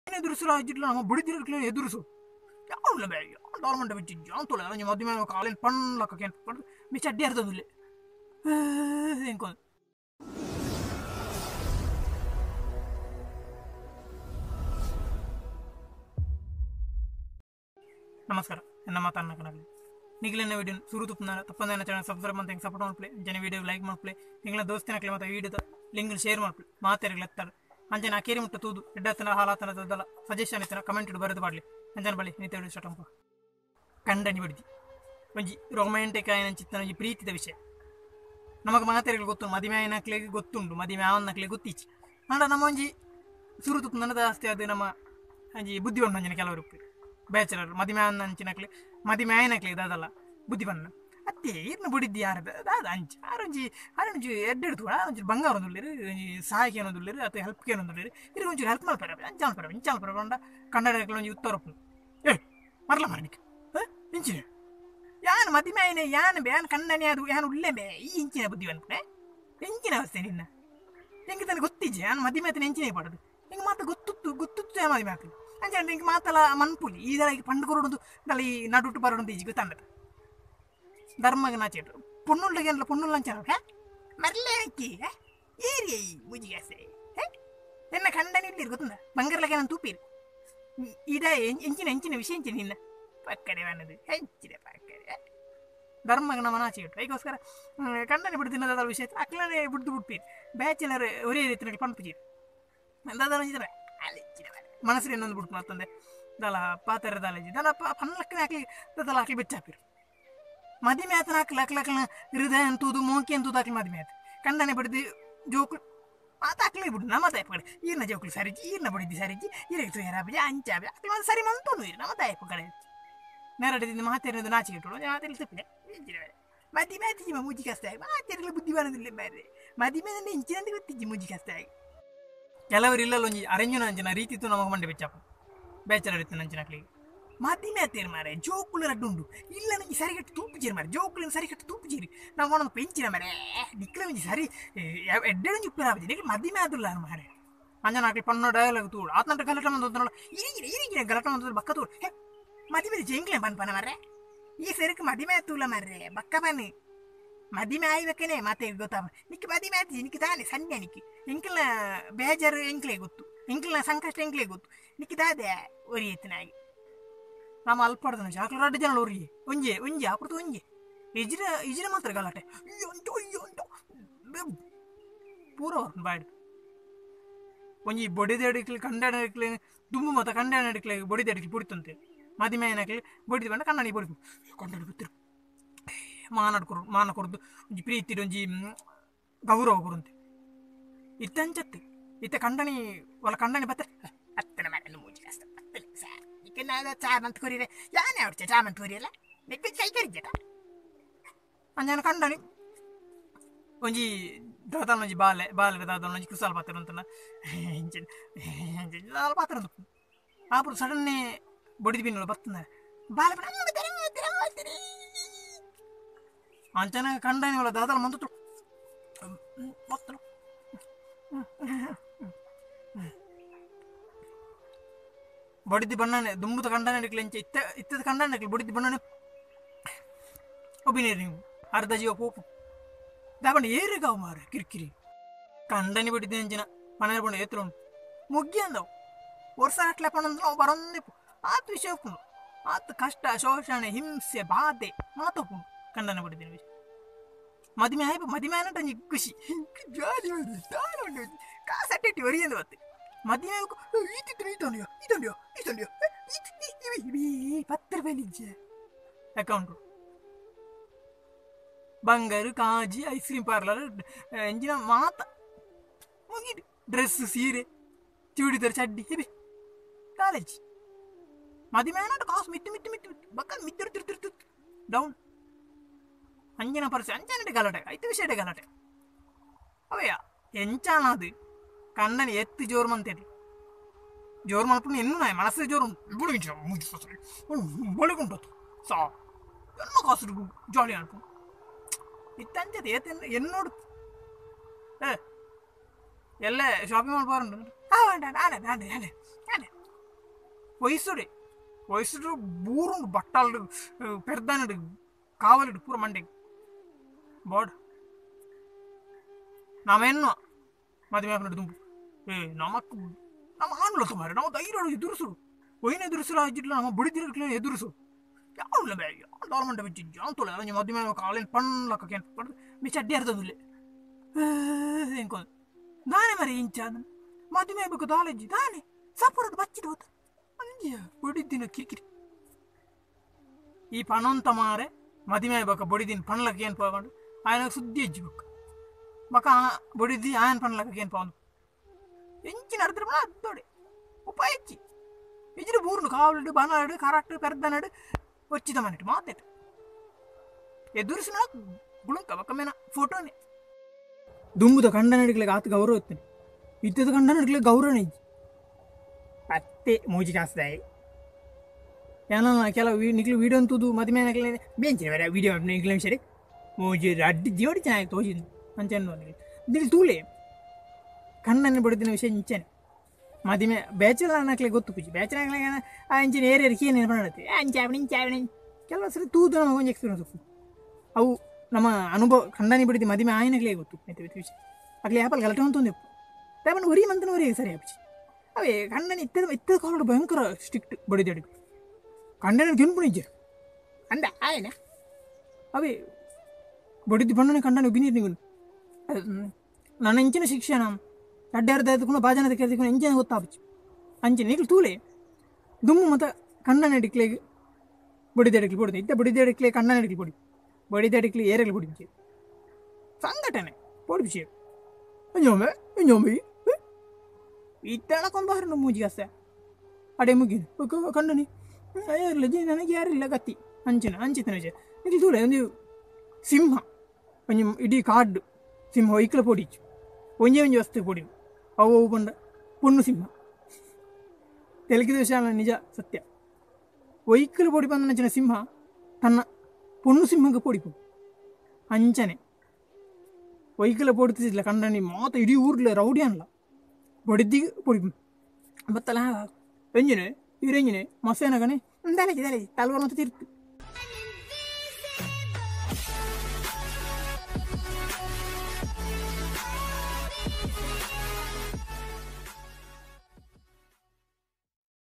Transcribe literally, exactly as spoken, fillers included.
ಎದುರಿಸು ರಾಜ್ಯಗಳು ನಮ್ಮ ಬುಡಿದಿರಕ್ಲೆ ಎದುರಿಸು ಯಾವಲ್ಲ ಬೇ ಗೌರ್ಮೆಂಟ್ ಬಿಚ್ಚಿ ಜಾನ್ ತೊಳೆ ನಿಮ್ಮ ಮದುವೆ ಕಾಲೇಜ್ ಪಣ್ಣಕ್ಕೆ ಪಣ್ಣು ಬಿಚ್ಚ ಅಡ್ಡಿ ಅರ್ಥದಿಲ್ಲ ಹೆಂಗೆ ನಮಸ್ಕಾರ ನನ್ನ ಮಾತನ್ನ ಕಣಲಿ ನಿಗಲಿನ ವಿಡಿಯೋ ಸುರು ತುಪ್ಪನ ತಪ್ಪಂದ ಚಾನಲ್ ಸಬ್ಸ್ಕ್ರೈಬ್ ಅಂತ ಹೆಂಗೆ ಸಪೋರ್ಟ್ ಮಾಡ್ಪ್ಲೆ ಜನ ವಿಡಿಯೋ ಲೈಕ್ ಮಾಡ್ಪ್ಲೆ ನಿಗಳ ದೋಸ್ತಿನಕ್ಲೆ ಮತ್ತು ವಿಡಿಯೋದ ಲಿಂಕ್ ಶೇರ್ ಮಾಡ್ಪ್ಲೆ ಮಾತಾರಿಗಳು ಎತ್ತಾರೆ ಅಂಜನ ಅಕೇರಿ ಮುಟ್ಟ ತೂದು ಎಡ್ಡತನ ಹಾಲಾತನದಲ್ಲ ಸಜೆಷನ್ ಇತ್ತನ ಕಮೆಂಟ್ ಇಡು ಬರೆದು ಮಾಡಲಿ ಅಂಜನ ಬಳಿ ನೀತಿ ಹೇಳಿ ಸ್ಟಾರ್ಟ್ ಅಪ್ಪ ಕಂಡನಿ ಬಿಡ್ದಿ ಒಂಜಿ ರೊಮ್ಯಾಂಟಿಕ್ ಆಯ್ನ ಚಿತ್ತನ ಒಂಜಿ ಪ್ರೀತಿದ ವಿಷಯ ನಮಗೆ ಮಾತಾರಿಗಳು ಗೊತ್ತು ಮದುವೆ ಆಯ್ನಕ್ಲೆಗೆ ಗೊತ್ತುಂಟು ಮದುವೆ ಆವನ್ನಕ್ಲೆ ಗೊತ್ತೀಚಿ ಆಂಡ ನಮ್ಮ ಒಂಜಿ ಸುರು ತುಪ್ಪ ನನ್ನ ಜಾಸ್ತಿ ಅದು ನಮ್ಮ ಒಂಜಿ ಬುದ್ಧಿ ಉಂಟು ಅಂಜನ ಕೆಲವರು ಬ್ಯಾಚಲರ್ ಮದುವೆ ಅಂಚಿನಕ್ಲೆ ಮದುವೆ ಆಯ್ನಕ್ಲೆ ಇದಲ್ಲ ಬುದ್ಧಿ ಬಣ್ಣ ಅತ್ತೆ ಇರ್ನ ಬಿಡಿದ್ದು ಯಾರದ ಅದಾದ ಅಂಚ ಆರೊಂಜಿ ಆರೊಂಜಿ ಎಡ್ಡೆಡು ತೂಡ ಒಂಚೂರು ಬಂಗಾರ ಒಂದುಳ್ಳಿರು ಒಂಜಿ ಸಹಾಯಕ್ಕೆ ಏನೊಂದುಳ್ಳಿರು ಅಥವಾ ಹೆಲ್ಪ್ಗೆ ಏನೊಂದುಳ್ಳಿರು ಇರು ಒಂಚೂರು ಹೆಲ್ಪ್ ಮಾಡ್ಪಾರ ಅಂಚಾಲ್ ಪರ ಇಂಚಾಲ್ ಪರ ಬಂಡ ಕನ್ನಡಕ್ಕೆ ಒಂಜಿ ಉತ್ತರ ಏ ಮರಲ ಮರನಿಕ ಇಂಚಿನ ಯಾನು ಮದುವೆ ಆಯ್ನೆ ಯಾನು ಬೇ ಯಾನು ಕಣ್ಣನೆ ಅದು ಯಾನು ಉಳ್ಳೆ ಬೇ ಈ ಇಂಚಿನ ಬುದ್ಧಿ ಬಂದ್ಬಿಟ್ಟೆ ಎಂಚಿನ ಅವಸ್ಥೆ ನಿನ್ನ ಹೆಂಗೆ ತನಗೆ ಗೊತ್ತಿಜ್ಜೆ ನಾನು ಮದುವೆ ಆಯ್ತು ಎಂಚಿನೇ ಪಡೋದು ಹಿಂಗೆ ಮಾತು ಗೊತ್ತುತ್ತು ಗೊತ್ತುತ್ತು ಯಾ ಮದುವೆ ಆಗ್ತದೆ ಅಂಚೆ ಹಿಂಗೆ ಮಾತಲ್ಲ ಮನ್ಪುಲಿ ಈ ಥರ ಪಂಡು ಕೊರೋದು ನಲ್ಲಿ ನಡುಟ್ಟು ಬರೋದು ಈಜಿ ಗೊತ್ತಂದ ಧರ್ಮಗ ನಾಚೇಟು ಪುಣ್ಣುಳ್ಳಿಗೆ ಅಲ್ಲ ಪುಣ್ಣುಳ್ಳ ಅಂಚ ಮರಲೇ ಅಕ್ಕಿ ಏರಿ ಮುಜಿಗಾಸೆ ಎನ್ನ ಖಂಡನ ಇಲ್ಲಿ ಗೊತ್ತಂದ ಬಂಗಾರಲಾಗೆ ನಾನು ತೂಪೀರಿ ಇದ ಎಂಚಿನ ಎಂಚಿನ ವಿಷಯ ಎಂಚಿನ ನಿನ್ನ ಪಕ್ಕಡೆ ಅನ್ನೋದು ಹೆಂಚಿನ ಪಕ್ಕಡೆ ಧರ್ಮಗ ನಮ್ಮ ನಾಚೇಟು ಅದಕ್ಕೋಸ್ಕರ ಖಂಡನೆ ಬಿಡು ತಿನ್ನೋದಾದ ವಿಷಯ ಅಕ್ಲನೇ ಬಿಡ್ದು ಬಿಡ್ತೀರಿ ಬ್ಯಾಚಲರ್ ಒರೇ ರೀತಿಯಲ್ಲಿ ಪಂಪುಜೀರಿ ದಾದಾರ ಅಲ್ಲಿಚ್ಚಿನ ಮನಸ್ಸು ಇನ್ನೊಂದು ಬಿಡ್ತು ಮತ್ತೊಂದೆ ದಲ ಪಾತ್ರ ದಾಲಜಿ ದಲ ಪನ್ನಲಕ್ಕನೆ ಹಾಕಿ ದಲ ಹಾಕಿ ಬೆಚ್ಚಾಪಿರು ಮದುವೆ ಆತನ ಹಾಕಿ ಹಾಕ್ಲ ಹಾಕ್ಲ ಹೃದಯ ಅಂತೂದು ಮೋಂಕಿ ಅಂತೂದು ಹಾಕಿ ಮದುವೆ ಆಯ್ತು ಕಂಡನೆ ಬಡಿದು ಜೋಕ್ಳು ಮಾತು ಹಾಕ್ಲೇ ಬಿಡು ನಮ್ಮ ತಾಯಿ ಕಡೆ ಈರ್ನ ಜೋಕ್ಳು ಸರಿಜಿ ಈರ್ನ ಬಡಿದ್ದು ಸರಿಜಿ ಇರಕ್ಕೆ ಯಾರಾಬಿ ಅಂಚಾಬಿ ಹಾಕ್ಲಿ ಒಂದು ಸರಿ ಮಂತೋನು ನಮ್ಮ ತಾಯಿ ಕಡೆ ನೆರಡಿದಿಂದ ಮಾತೇರಿನದು ನಾಚಿಕೆ ಇಟ್ಟಳು ಮಾತೇರಿ ತಪ್ಪಿದೆ ಮದುವೆ ಆಯ್ತಿಜಿ ಮುಜ್ಜಿ ಕಷ್ಟ ಆಗಿ ಮಾತೇರಿಗಳು ಬುದ್ಧಿ ಬರೋದಿಲ್ಲ ಬೇರೆ ಮದುವೆ ಇಂಚಿನಂದು ಗೊತ್ತಿಜ್ಜಿ ಮುಜ್ಜಿ ಕಷ್ಟ ಆಗಿ ಕೆಲವರು ಇಲ್ಲಲ್ಲ ಒಂಜಿ ಅರೆಂಜುನ ಅಂಚಿನ ರೀತಿತ್ತು ನಮಗೆ ಮಂಡೆ ಬೆಚ್ಚಪ್ಪ ಬೇಚರ ಇತ್ತು ನಂಚಿನಕ್ಲಿಗೆ ಮದುವೆ ಆತೇರು ಮಾರೆ ಜೋಕುಳು ರಡ್ಡುಂಡು ಇಲ್ಲ ನಂಗೆ ಸರಿಗಟ್ಟು ತೂಪುಜೀರಿ ಮಾರೆ ಜೋಕುಳಿನ ಸರಿಗಟ್ಟು ತೂಪುಜೀರಿ ನಾವು ಒಂದೊಂದು ಪೆಂಚಿನ ಮಾರೆ ನಿಕ್ಲ ಒಂಜಿ ಸರಿ ಎಡ್ಡೆಡು ಉಪ್ಪಿನ ಆಗಿದೆ ನಿಕ್ಲ ಮದುವೆ ಆದಿಲ್ಲ ಮಾರೆ ಅಂಜನ ಹಾಕಿ ಪನ್ನೋ ಡಯಲಾಗ್ ತೂಡು ಆತನಂಟ ಗಲಾಟ ಮಂದೋಲ್ಲ ಇರಿಗಿನ ಇರಿಗಿನ ಗಲಾಟ ಮಂದ ಬಕ್ಕ ತೂಡು ಹೇ ಮದುವೆ ಜಂಗ್ಲೆ ಬನ್ಪನ ಮಾರೆ ಈ ಸರಿಕೆ ಮದುವೆ ಆತೂಲ್ಲ ಮಾರ್ರೆ ಬಕ್ಕ ಬನ್ನಿ ಮದುವೆ ಆಯ್ಬೇಕೇನೆ ಮತ್ತೆ ಗೊತ್ತಾಗ ನಿಕ್ಕಿ ಮದುವೆ ಆಯ್ತು ನಿಕ್ಕಿ ತಾನೆ ಸನ್ನೆ ನಿಕ್ಕಿ ಎಂಕ್ಲ ಬೇಜಾರು ಎಂಕ್ಲೆ ಗೊತ್ತು ಎಂಕ್ಲ ಸಂಕಷ್ಟ ಎಂಕ್ಲೆ ಗೊತ್ತು ನಿಕ್ಕಿ ದಾದೆ ಒರಿ ಎತ್ತಿನಾಗಿ ನಮ್ಮ ಅಲ್ಪ ಹೊಡೆದ ಚಾಕ್ಲ ರಡ್ಡು ಜನ ಒರಿಗೆ ಒಂಜೆ ಒಂಜೆ ಅಪುರತು ಒಂಜೆ ಇಜ್ರ ಇಜ್ರ ಮಾತ್ರ ಗಲಾಟೆ ಅಯ್ಯೋ ಅಯ್ಯೋ ಅಂತ ಪೂರ ಬಾಡಿ ಒಂಜಿ ಬೊಡಿದಡಿಕ್ಲಿ ಕಂಡಾಡಕ್ಲಿ ದುಂಬು ಮತ್ತು ಕಂಡಾಡಕ್ಲಿ ಬೊಡಿದಡಿಕ್ಲಿ ಬುಡಿತಂತೆ ಮದುವೆ ಏನಕ್ಲಿ ಬೊಡಿದು ಬಂಡ ಕಣ್ಣನಿ ಬಡಿದು ಕೊಂಡಾಡಿ ಗೊತ್ತಿರು ಮಾನಾಡ್ ಕೊರು ಮಾನ ಕೊರದು ಒಂಜಿ ಪ್ರೀತಿ ಒಂಜಿ ಗೌರವ ಕೊರಂತೆ ಇತ್ತಂಚತ್ತೆ ಇತ್ತ ಕಂಡನಿ ಒಲ ಕಂಡನಿ ಬತ್ತ ಹತ್ತನ ಮನೆ ಮೂಜಿ ಕಷ್ಟ ಸರ್ ಚಾ ಮಂತ್ ಕೊರಿರೆ ಯಾನೇ ಆಡ್ಚೆ ಚಾ ಮಂತ್ ಕೊರಿಯಲ್ಲ ನೆಕ್ ಕೈ ಕರಿಜಟ ಅಂಜನ ಕಂಡನಿ ಒಂಜಿ ದಾದನ ಒಂಜಿ ಬಾಲೆ ಬಾಲೆ ದಾದನ ಒಂಜಿ ಕುಸಾಲ್ ಪಾತ್ರ ಅಂತನ ಹೆಂಚಿನ ಹೆಂಚಿನ ದಾದನ ಪಾತ್ರ ಅಂತ ಆಪುರ ಸಡನ್ನೇ ಬಡಿದು ಬಿನ್ನೋಳು ಬರ್ತಂದ ಬಾಲೆ ಅಂಚನ ಕಂಡನಿ ಒಳ ದಾದಲ ಮಂತು ಬತ್ತನು ಬಡಿದ್ದು ಬಣ್ಣನೆ ದುಂಬುದ ಕಂಡನೆ ಅಡಿಕ್ಲೆ ಇಂಚೆ ಇತ್ತ ಇತ್ತದ ಕಂಡನೆ ಅಡಿಕ್ಲೆ ಬಡಿದ್ದು ಬಣ್ಣನೆ ಒಬ್ಬಿನೇರಿ ನೀವು ಅರ್ಧ ಜೀವ ಪೋಪು ದಾಬಣ್ಣ ಏರಿಗಾವು ಮಾರ ಕಿರಿಕಿರಿ ಕಂಡನಿ ಬಿಟ್ಟಿದ್ದೆ ಅಂಚಿನ ಮನೆ ಬಂಡ ಎತ್ತರ ಉಂಟು ಮುಗ್ಗಿ ಅಂದವು ವರ್ಷ ಗಟ್ಲೆ ಪಣ ನಾವು ಬರೋಂದಿಪ್ಪು ಆತ ವಿಷಯ ಒಪ್ಪುಂಡು ಆತ ಕಷ್ಟ ಶೋಷಣೆ ಹಿಂಸೆ ಬಾಧೆ ಮಾತೊಪ್ಪುಂಡು ಕಂಡನೆ ಬಿಟ್ಟಿದ್ದೇನೆ ವಿಷಯ ಮದುವೆ ಆಯ್ತು ಮದುವೆ ಆನಟ ಖುಷಿ ಜಾಲಿ ಉಂಟು ಕಾಸಟ್ಟಿ ಒರಿಯಂದು ಬತ್ತೆ ಮದುವೆ ಈತಿತ್ತು ಈತೊಂಡಿಯೋ ಈತೊಂಡಿಯೋ ಈತೊಂಡಿಯೋ ಪತ್ತು ರೂಪಾಯಿ ನಿಜ ಅಕೌಂಟು ಬಂಗಾರು ಕಾಜಿ ಐಸ್ ಕ್ರೀಮ್ ಪಾರ್ಲರ್ ಎಂಜಿನ ಮಾತ ಮುಗಿದು ಡ್ರೆಸ್ ಸೀರೆ ಚೂಡಿದಾರ ಚಡ್ಡಿ ಹೇಬಿ ಕಾಲೇಜ್ ಮದುವೆ ಆನಟ ಕಾಸು ಮಿತ್ತು ಮಿತ್ತು ಮಿತ್ತು ಮಿತ್ತು ಬಕ್ಕ ಮಿತ್ತಿರು ತಿರು ತಿರು ಡೌನ್ ಅಂಜನ ಪರಿಸ್ಥಿತಿ ಅಂಚನಡೆ ಗಲಾಟೆ ಐದು ವಿಷಯಡೆ ಗಲಾಟೆ ಅವಯ್ಯ ಎಂಚಾನದು ಕಣ್ಣನಿ ಎತ್ತು ಜೋರು ಮಂತೇಳಿ ಜೋರು ಮಲ್ಪು ಎನ್ನು ನಾಯಿ ಮನಸ್ಸು ಜೋರು ಬಳಿಗುಂಟು ಸಾ ಎನ್ನ ಕಾಸು ಜಾಲಿ ಅನ್ಪು ಇತ್ತಂಚದ ಏತ ಎನ್ನೋಡು ಏ ಎಲ್ಲೇ ಶಾಪಿಂಗ್ ಮಾಲ್ ಬಾರುಂಟು ನಾನೇ ನಾನೇ ನಾನೇ ನಾನೇ ವಯಸ್ಸುಡೆ ವಯಸ್ಸು ಬೂರುಂಡು ಬಟ್ಟಾಲು ಪೆರ್ದಾನಡು ಕಾವಲಿಡು ಪೂರ ಮಂಡೆಗೆ ಬೋಡ್ ನಾವೇನು ಮದುವೆ ಹಾಕೊಂಡು ತುಂಬು ಏ ನಮಕ್ ನಮ್ಮ ಹಾನುಲ ತುಮಾರೆ ನಾವು ಧೈರ್ಯ ಎದುರಿಸುಡು ಒಯ್ನ ಎದುರಿಸಲು ಆಗಿಲ್ಲ ನಮ್ಮ ಬುಡಿದಿರಕ್ಲೆ ಎದುರಿಸು ಯಾವಲ್ಲ ಬೇ ಡಾರ್ಮೆಂಟ್ ಬಿಚ್ಚಿ ಜಾಂತೋಳ ಅದನ್ನ ಮದುವೆ ಕಾಲೇನ್ ಪಣ್ಣಲಕ್ಕ ಕೇನ್ ಪಡ್ದು ಬಿಚ್ಚ ಅಡ್ಡಿ ಅರ್ಥದಿಲ್ಲ ಎಂಕೋ ದಾನೆ ಮರಿ ಇಂಚ ಮದುವೆ ಬೇಕು ದಾಲೆಜ್ಜಿ ದಾನೆ ಸಪುರದ ಬಚ್ಚಿದ ಹೋತ ಅಂಜ ಬುಡಿದಿನ ಕಿರಿಕಿರಿ ಈ ಪಣಂತ ಮಾರೆ ಮದುವೆ ಬೇಕು ಬುಡಿದಿನ ಪಣ್ಲಕ್ಕ ಏನು ಪೋಕೊಂಡು ఆయన ಸುದ್ದಿ ಎಜ್ಜಿಬೇಕು ಬಕ ಬುಡಿದಿ ఆయన ಪಣ್ಲಕ್ಕ ಏನು ಪೋನು ಎಂಚಿನ ಅರ್ಧ ಅದ್ದೋಡೆ ಉಪಾಯ ಹೆಚ್ಚಿ ಇಜ್ರು ಬೂರ್ನು ಕಾವಲಿಡು ಬನಾಡು ಕರಾಕ್ಟ್ ಪೆರ್ದನಡು వచ్చిದ ಮನೆಟ್ಟು ಮಾತೇಟು ಎದುರಿಸಿನ ಗುಳುಂಕ ಬಕ್ಕಮೇನ ಫೋಟೋನೇ ದುಂಬುದ ಕಂಡನಡಿಗಳಿಗೆ ಆತ ಗೌರವ ಇರ್ತೇನೆ ಇದ್ದದ ಕಂಡನಡಿಗಳಿಗೆ ಗೌರವನೇ ಇಜ್ಜಿ ಅತ್ತೆ ಮೂಜಿ ಕಾಸ್ದಾಯಿ ಏನೋ ಕೆಲವು ನಿಕ್ಲು ವೀಡಿಯೋ ಅಂತದ್ದು ಮದುವೆ ನಗಲೇ ಬೇಂಚಿನ ಬೇರೆ ವೀಡಿಯೋ ನಿಕ್ಲ ಸರಿ ಮೂಜಿ ಅಡ್ಡಿ ಜೀವಡಿ ಚೆನ್ನಾಗಿ ತೋಜಿದ್ದು ಅಂಚೆನ್ನು ದಿಲ್ ತೂಲೆ ಕಣ್ಣನ್ನು ಬಡಿದಿನ ವಿಷಯ ಇಂಚೆನೆ ಮದುವೆ ಬ್ಯಾಚುಲರ್ ಅನ್ನಕ್ಲೆ ಗೊತ್ತು ಪೂಜಿ ಬ್ಯಾಚುಲರ್ ಆ ಇಂಚಿನ ಏರಿಯರಿಗೆ ಏನು ನೆನಪು ಅಂಚಾವಣಿ ಇಂಚಾವಣಿ ಕೆಲವು ಸರಿ ತೂದು ನಮಗೆ ಒಂದು ಎಕ್ಸ್ಪೀರಿಯನ್ಸ್ ಅವು ನಮ್ಮ ಅನುಭವ ಖಂಡನಿ ಬಿಡಿದ ಮದುವೆ ಆಯ್ನಗ್ಲೇ ಗೊತ್ತು ಆಯ್ತು ವಿಷಯ ಆಗ್ಲೇ ಆ್ಯಪಲ್ ಗಲಟೆ ಅಂತಂದು ತಗೊಂಡು ಒರಿ ಮಂತನ ಒರಿ ಸರಿ ಆಪಿಸಿ ಅವೇ ಖಂಡನಿ ಇತ್ತದ ಇತ್ತದ ಕಾಲೋಡು ಭಯಂಕರ ಸ್ಟ್ರಿಕ್ಟ್ ಬಡಿದಾಡಿ ಖಂಡನ ಗೆನ್ಪು ನಿಜ ಅಂದ ಆಯನ ಅವೇ ಬಡಿದ್ದು ಬಣ್ಣನೆ ಖಂಡನ ಬಿನೀರ್ ನೀವು ನನ್ನ ಇಂಚಿನ ಶಿಕ್ಷಣ ಅಡ್ಡಾಡ್ದ ಎದ್ಕೊಂಡು ಬಾಜನದ ಕೇಳ್ಕೊಂಡು ಎಂಜಿನ ಗೊತ್ತಾಪಚ್ಚು ಅಂಚಿನ ನೀಗ್ಲು ತೂಲೆ ದುಮ್ಮು ಮತ್ತು ಕಣ್ಣನ ಅಡಿಕ್ಲೆಗೆ ಬಡಿದಡಿಕ್ಲಿ ಬಡಿದ ಇದ್ದ ಬಡಿದಡಿಕ್ಲೆ ಕಣ್ಣನ ಅಡಿಕ್ಲಿ ಬಡಿ ಬಡಿದಡಿಕ್ಲಿ ಏರೆಗ್ಲಿ ಬಡಿದ್ವಿ ಸಂಘಟನೆ ಪೊಡಿಸಿ ಅಂಜೊಮ್ಮೆ ಅಂಜೊಮ್ಮೆ ಇತ್ತಣಕೊಂಬಾರ ಮೂಜಿ ಅಸ್ತ ಅಡೆ ಮುಗಿದು ಕಣ್ಣನಿ ಇರಲಿ ಜಿ ನನಗೆ ಯಾರಿಲ್ಲ ಗತ್ತಿ ಅಂಚಿನ ಅಂಚಿತನ ವಿಷಯ ಇದು ತೂಲೆ ಒಂದು ಸಿಂಹ ಒಂಜಿ ಇಡೀ ಕಾಡು ಸಿಂಹ ಒಯ್ಕಲ ಪೊಡಿಚು ಒಂಜೆ ಒಂಜಿ ವಸ್ತು ಪೊಡಿ ಅವು ಅವು ಬಂದ ಪೊಣ್ಣು ಸಿಂಹ ತೆಲುಗಿದ ವಿಷಯ ನಿಜ ಸತ್ಯ ಒಯ್ಕಲು ಪೊಡಿ ಬಂದ ನಂಚಿನ ಸಿಂಹ ತನ್ನ ಪೊಣ್ಣು ಸಿಂಹಕ್ಕೆ ಪೊಡಿಪು ಅಂಚನೆ ಒಯ್ಕಲ ಪೊಡಿತಿಲ್ಲ ಕಂಡನಿ ಮಾತ ಇಡೀ ಊರ್ಲೆ ರೌಡಿ ಅನ್ಲ ಬಡಿದ್ದಿಗೆ ಪೊಡಿಪು ಬತ್ತಲ್ಲ ಎಂಜಿನೆ ಇವ್ರೆಂಜಿನೆ ಮಸೇನಗನೆ ತಲೆಜಿ ತಲೆಜಿ ತಲ್ವಾರ ಮತ್ತೆ ತಿರ್ತು